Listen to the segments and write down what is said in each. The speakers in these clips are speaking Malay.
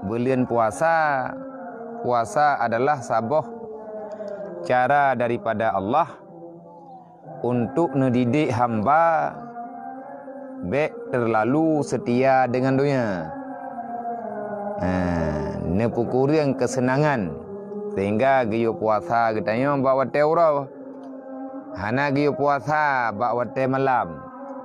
bulan puasa. Puasa adalah sabuh cara daripada Allah untuk mendidik hamba baik terlalu setia dengan dunia. Nepukurian kesenangan sehingga giyo puasa katanya bawa teura. Hana giyo puasa bawa malam.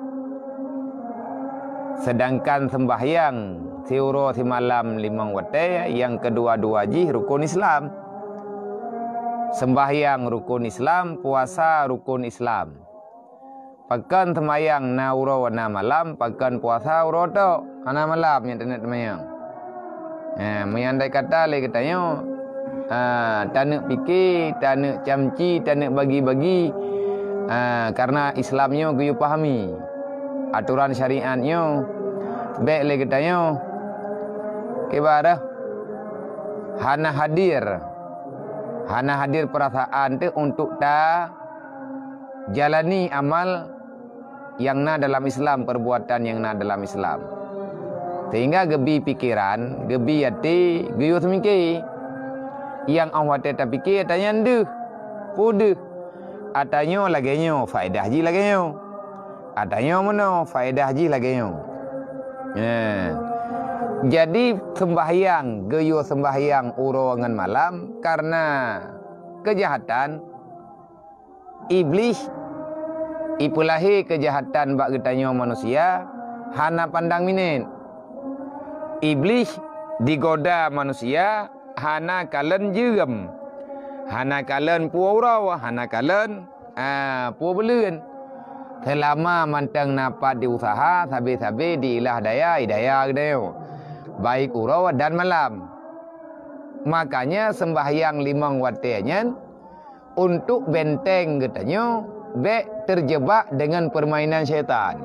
Sedangkan sembahyang teura si malam 5 waktu yang kedua-dua ji rukun Islam. Sembahyang rukun Islam, puasa rukun Islam. Pakan semayang na uro na malam, pakan puasa uro to ana malam yang tenet semayang. Menyandai kata le katanya, tak nak fikir, tak nak camci, tak nak bagi-bagi, karena Islamnya guyu pahami, aturan syariatnya, baik le katanya, kebarah, hana hadir perasaan tu untuk ta jalani amal yang na dalam Islam, perbuatan yang na dalam Islam. Sehingga gebi pikiran, gebi hati, geyo semiki. Yang awak tak fikir tanya ndu, pudu. Atanya lagenyo faedah ji lagenyo. Atanya mana faedah ji lagenyo. Jadi sembahyang, geyo sembahyang urongan malam karena kejahatan iblis ipulahi kejahatan bak getanya manusia hana pandang minin. Iblis digoda manusia hana kalen jerem, hana kalen puaurau, hana kalen puabelun. Selama mantang napat diusaha sabi-sabi diilah daya hidayah gedayo, baik urau dan malam. Makanya sembahyang 5 waktunya untuk benteng katanya baik terjebak dengan permainan syaitan.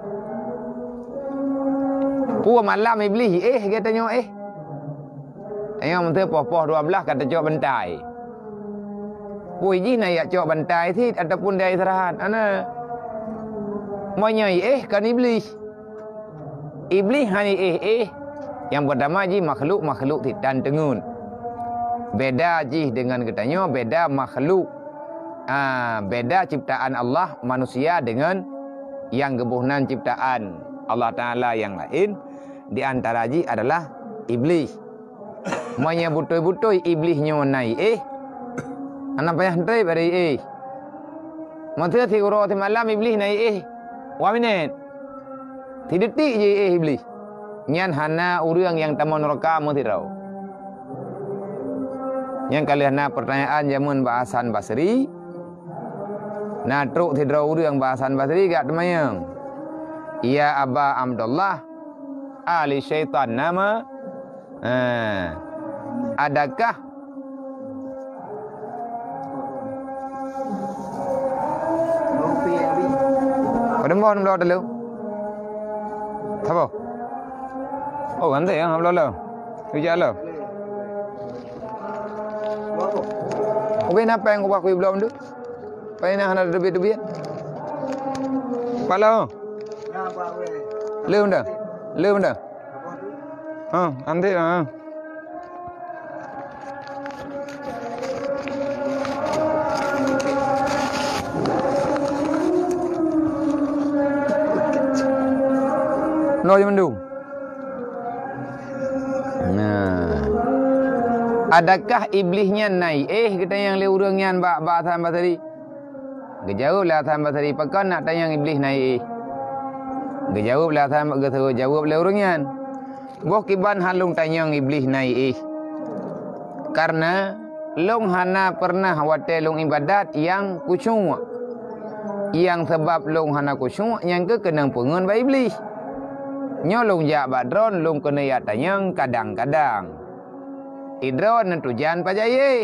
Puan malam iblis katanya tanya menteri poh 12 kata cok bantai. Puan ji nak cok bantai sih ataupun dari serahan ana monya kan iblis. Iblis hani yang pertama ji makhluk dan tengun. Beda ji dengan katanya beda makhluk. Beda ciptaan Allah manusia dengan yang gebuhnan ciptaan Allah Ta'ala yang lain. Di antara ji adalah iblis. Manya butoi-butoi iblisnya naik anak payah hentai bari Maksudnya si uro si malam iblis naik waminet tidetik je iblis. Nyan hana urang yang tamu neraka mutirau. Yang kalian na pertanyaan jamun bahasan Basri. Na truk tidrau urang bahasan Basri gak temayang. Ya Aba Abdullah Ali syaitan nama adakah Padembon belum dulu. Apa? Oh, nanti yang belum lo. Kerja lo. Oke, apa yang aku belum tu? Paina hana lebih-lebih. Palo. Leu dah. Nanti no je mendung. Adakah iblisnya naik kita yang le urangnya bahasan Basri? Gejauh lah bahasan Basri pakan nak tanya iblis naik. Gejauh lah bahasan Basri jawab le urangnya. Boh kiban halung tanya iblis naik. Karena long hana pernah wate long ibadat yang kusyuk. Yang sebab long hana kusyuk yang ke kenang pengen ba iblis. Nyolong jak badron long kena ya tanyang kadang-kadang. Idron tujuan pajaye.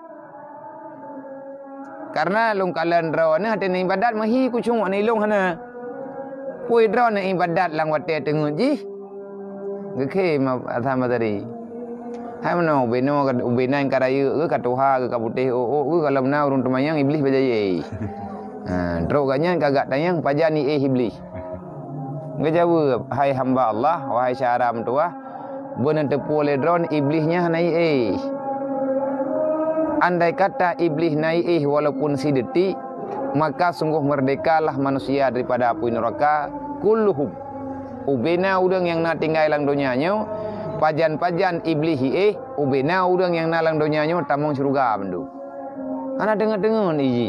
Karena long kalan drone hati ni ibadat mahi kusyuk ni long hana. Pui drone ibadat lang wate tengut ji. Geke ma atham tadi. Hai mana beno ubenan karaya ke katuha ke kabutih ke kalau na urun temayang iblis pajaye. Drok ganyan kagak tanyang pajani iblis. Ngejawab, hai hamba Allah, wahai syara mentua, benar tepu ledron iblisnya naik. Andai kata iblis naik walaupun sedetik, maka sungguh merdekalah manusia daripada api neraka kulluhum. Ubena udang yang na tinggal lang dunianya, pajan-pajan iblis ubena udang yang na lang dunianya tamong surga bendu. Hana dengar-dengar iji.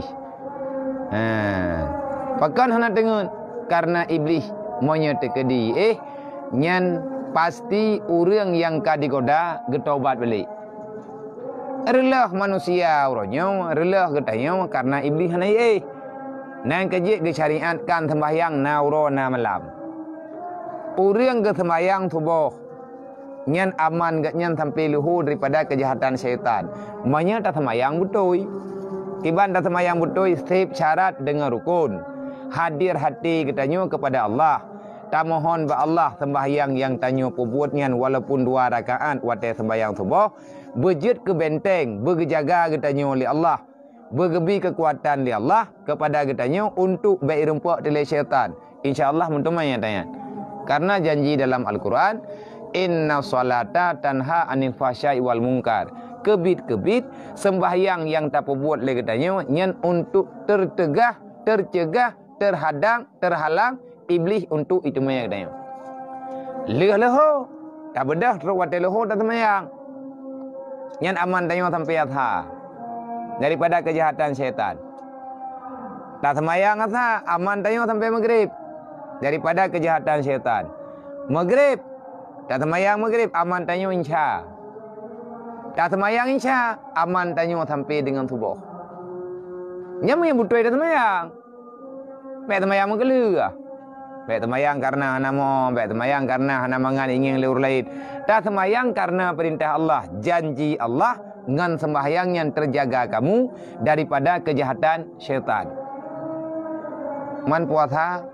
Pakan hana dengar karena iblis menyetekedi nyan pasti orang yang kadigoda getobat balik. Relah manusia uronyo, relah getayo karena iblis hanai nang kejik ke syariatkan sembahyang na uro na malam. Orang ke sembahyang subuh nyan aman gak nyan sampai luhur daripada kejahatan syaitan. Manya tak sembahyang betul. Iban tak sembahyang betul setiap syarat dengan rukun. Hadir hati ketanyo kepada Allah. Tak mohon ba Allah sembahyang yang tanyo perbuat nyan walaupun 2 rakaat wate sembahyang subuh. Berjet ke benteng, berjaga ketanyo oleh Allah. Bergebi kekuatan oleh Allah kepada ketanyo untuk baik rempak oleh syaitan. InsyaAllah mentumai yang tanya. Karena janji dalam Al-Quran, inna salata tanha anil fahsya'i wal munkar. Kebit-kebit sembahyang yang tak perbuat oleh ketanyo nyan untuk tertegah, tercegah, terhadang, terhalang iblis untuk itu mayang ketanyo. Leho, tak bedah teruk wate leho tak semayang. Yang aman tanyo sampai atha daripada kejahatan syaitan. Tak semayang atha aman tanyo sampai maghrib daripada kejahatan syaitan. Maghrib tak semayang maghrib aman tanyo insya. Tak semayang insya aman tanyo sampai dengan subuh. Nyam yang butuh tak semayang. Baik semayang mengeluh. Baik semayang karena nama, baik semayang karena hana mangan ingin leur lain. Tak semayang karena perintah Allah, janji Allah ngan sembahyang yang terjaga kamu daripada kejahatan syaitan. Man puasa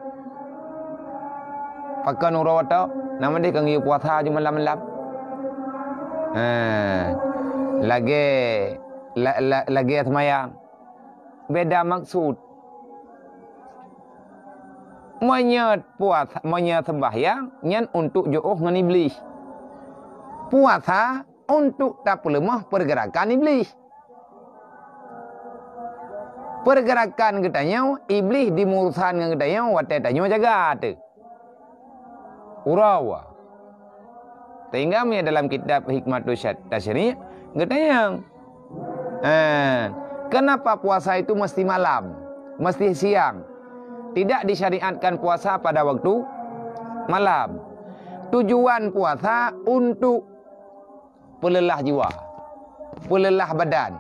pakai nurawata, nama dia kang puasa cuma malam-malam. Lagi semayang. Beda maksud. Menyet puasa, menyet sembahyang nyan untuk jauh dengan iblis. Puasa untuk tak lemah pergerakan iblis. Pergerakan ketanya iblis dimurusan dengan ketanya wate tanya jaga tu. Urawa. Sehingga dalam kitab Hikmatus Tasyri' ketanya kenapa puasa itu mesti malam, mesti siang? Tidak disyariatkan puasa pada waktu malam. Tujuan puasa untuk pelelah jiwa, pelelah badan.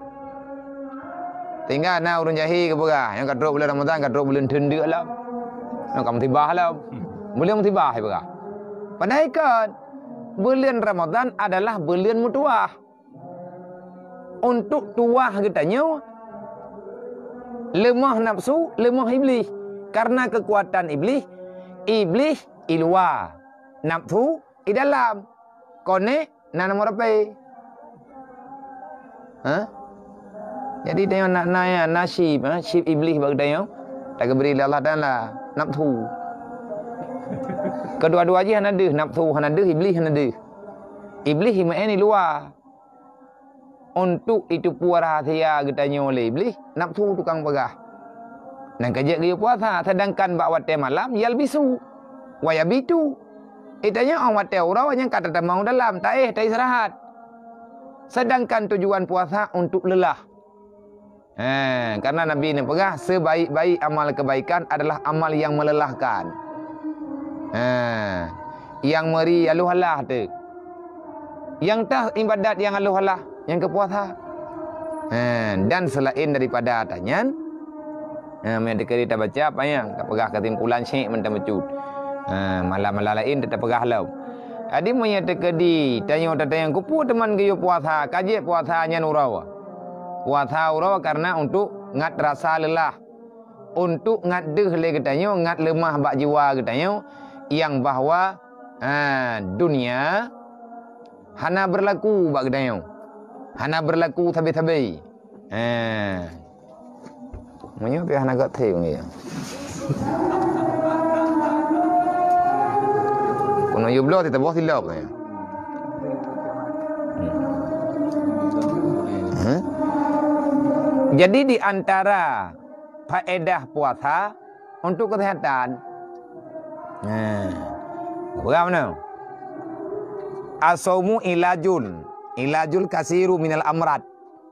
Tinggal na urun jahi ke berah. Yang kadruk bulan Ramadan, kadruk bulan tendek lah. Yang kamu tibah lah. Bulan tibah ke berah. Padahal kan, bulan Ramadan adalah bulan mutuah. Untuk tuah katanya, lemah nafsu, lemah iblis. Karena kekuatan iblis, iblis iluar, nafsu di dalam. Konek nak nama apa? Jadi dia nak naya nasib, nasib iblis bagi dia. Tak beri Allah Taala nafsu. Kedua-dua aja hana deh, nafsu hana deh, iblis hana deh. Iblis ini luar. Untuk itu puas rahasia katanya oleh iblis, nafsu tukang pegah. Dan kejap dia puasa, sedangkan bak wate malam, yal bisu. Waya bitu. Itanya orang wate urau yang kata tamang dalam, tak istirahat. Sedangkan tujuan puasa untuk lelah. Karena Nabi ini pegah, sebaik-baik amal kebaikan adalah amal yang melelahkan. Yang meri aluhalah tu. Yang tak ibadat yang aluhalah, yang kepuasa. Dan selain daripada atanyan, mereka kita baca apa yang tak pegah kesimpulan syekh mentang mecut. Malam-malam lain tak pegah lau. Adi menyatakan di tanya kupu teman ke puasa, kaji puasanya nurawa. Puasa urawa karena untuk ngat rasa lelah. Untuk ngat deh le katanya, ngat lemah bak jiwa katanya yang bahwa dunia hana berlaku bak katanya. Hana berlaku tabi-tabi. Menyo pe hana gat thei ngi. Kono yublo ti tabo silap ni. Jadi di antara faedah puasa untuk kesehatan. Bagaimana? As-saumu ilajul kasiru minal amrad.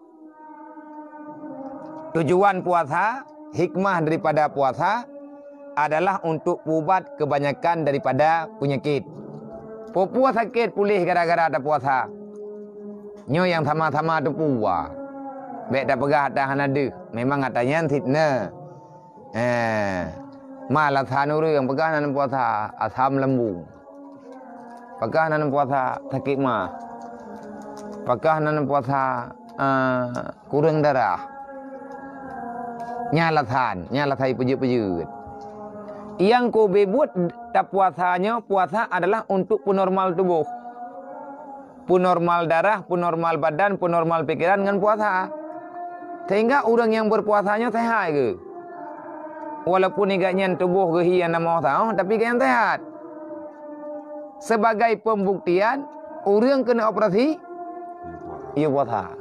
Tujuan puasa, hikmah daripada puasa adalah untuk ubat kebanyakan daripada penyakit. Puas sakit pulih gara-gara ada puasa. Nyo yang sama-sama tu puas. Baik dah pegah tahan ada. Memang katanya fitnah. Malah thanu yang pegah nan puasa asam lambung. Pegah nan puasa sakit mah. Pegah nan puasa kurang darah. Nyalatan pejut-pejut. Yang kau bebut tak puasanya, puasa adalah untuk penormal tubuh. Penormal darah, penormal badan, penormal pikiran dengan puasa. Sehingga orang yang berpuasanya sehat ke. Walaupun igaknya tubuh kehian nama tahu, tapi yang sehat. Sebagai pembuktian, orang kena operasi, ia puasa.